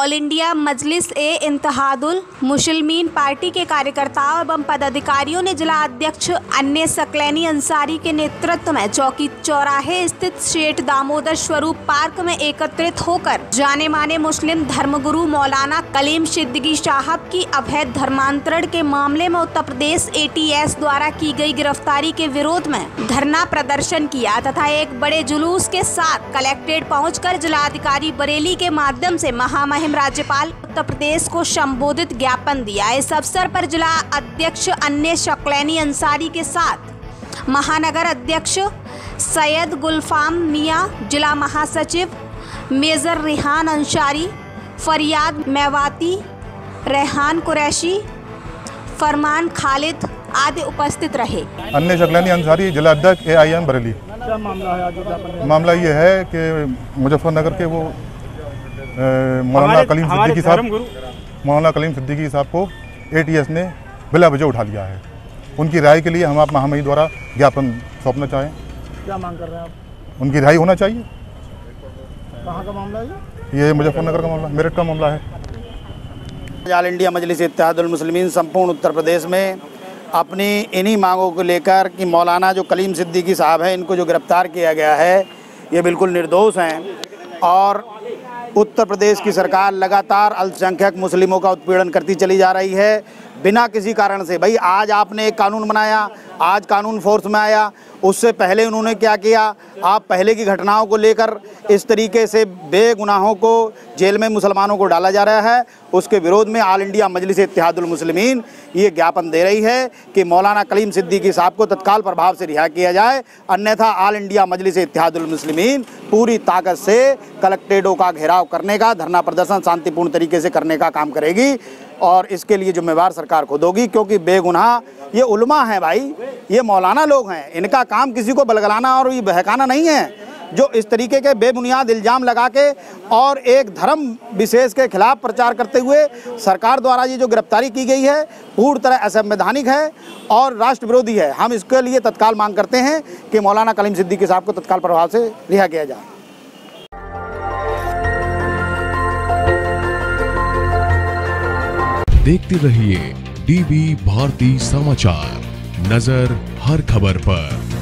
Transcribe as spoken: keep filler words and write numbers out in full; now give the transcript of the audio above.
All India Majlis e Ittehadul Muslimeen party के कार्यकर्ताओं एवं पदाधिकारियों ने जिला अध्यक्ष अन्य सकलैनी अंसारी के नेतृत्व में चौकी चौराहे स्थित शेठ दामोदर स्वरूप पार्क में एकत्रित होकर जाने माने मुस्लिम धर्मगुरु मौलाना कलीम सिद्दीकी साहब की अवैध धर्मांतरण के मामले में Uttar Pradesh A T S द्वारा की गई गिरफ्तारी के विरोध में धरना प्रदर्शन किया तथा एक बड़े जुलूस के साथ कलेक्ट्रेट पहुंचकर जिलाधिकारी बरेली के माध्यम से महामहिम राज्यपाल उत्तर प्रदेश को संबोधित ज्ञापन दिया। इस अवसर पर जिला अध्यक्ष अन्य शकलैनी अंसारी के साथ महानगर अध्यक्ष सैयद गुलफाम मियां, जिला महासचिव मेजर रेहान अंसारी, फरियाद मेवाती, रेहान कुरैशी, फरमान खालिद आदि उपस्थित रहे। अन्य शकलैनी अंसारी, जिला अध्यक्ष ए आई एम बरेली। क्या मामला है आज? मामला ये है कि मुजफ्फरनगर के वो मौलाना कलीम सिद्दीकी साहब मौलाना कलीम सिद्दीकी साहब को ए टी एस ने बिला वजह उठा लिया है। उनकी राय के लिए हम आप महामहिम द्वारा ज्ञापन सौंपना चाहें। क्या मांग कर रहे हैं आप? उनकी रिहाई होना चाहिए। कहाँ का मामला है ये? मुजफ्फरनगर का मामला, मेरठ का मामला है। ऑल इंडिया मजलिस इत्तेहादुल मुस्लिमीन संपूर्ण उत्तर प्रदेश में अपनी इन्हीं मांगों को लेकर कि मौलाना जो कलीम सिद्दीकी साहब हैं, इनको जो गिरफ्तार किया गया है, ये बिल्कुल निर्दोष हैं और उत्तर प्रदेश की सरकार लगातार अल्पसंख्यक मुस्लिमों का उत्पीड़न करती चली जा रही है बिना किसी कारण से। भाई आज आपने एक कानून बनाया, आज कानून फोर्स में आया, उससे पहले उन्होंने क्या किया? आप पहले की घटनाओं को लेकर इस तरीके से बेगुनाहों को जेल में मुसलमानों को डाला जा रहा है, उसके विरोध में ऑल इंडिया मजलिस इत्तेहादुल मुस्लिमीन ये ज्ञापन दे रही है कि मौलाना कलीम सिद्दीकी साहब को तत्काल प्रभाव से रिहा किया जाए, अन्यथा ऑल इंडिया मजलिस इत्तेहादुल मुस्लिमीन पूरी ताकत से कलेक्ट्रेटों का घेराव करने का, धरना प्रदर्शन शांतिपूर्ण तरीके से करने का काम करेगी और इसके लिए जिम्मेवार सरकार खुद होगी, क्योंकि बेगुनाह ये उलमा हैं भाई, ये मौलाना लोग हैं, इनका काम किसी को बलगलाना और ये बहकाना नहीं है। जो इस तरीके के बेबुनियाद इल्ज़ाम लगा के और एक धर्म विशेष के खिलाफ प्रचार करते हुए सरकार द्वारा ये जो गिरफ्तारी की गई है पूरी तरह असंवैधानिक है और राष्ट्र विरोधी है। हम इसके लिए तत्काल मांग करते हैं कि मौलाना कलीम सिद्दीकी साहब को तत्काल प्रभाव से रिहा किया जाए। देखते रहिए डी बी भारती समाचार, नजर हर खबर पर।